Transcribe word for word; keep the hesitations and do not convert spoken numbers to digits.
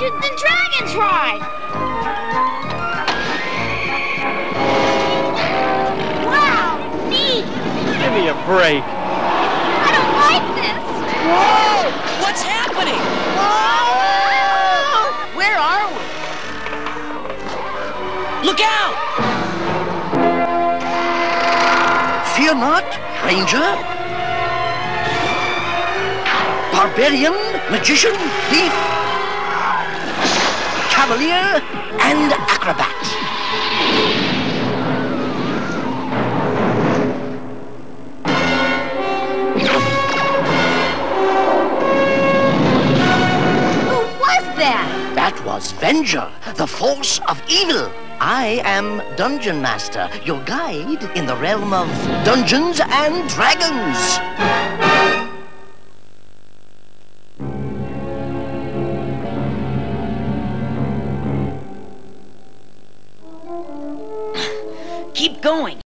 Dungeons and Dragons ride! Wow, neat! Give me a break. I don't like this! Whoa! What's happening? Whoa! Where are we? Look out! Fear not, Ranger. Barbarian, magician, thief, cavalier, and acrobat. Who was that? That was Venger, the force of evil. I am Dungeon Master, your guide in the realm of Dungeons and Dragons. Keep going.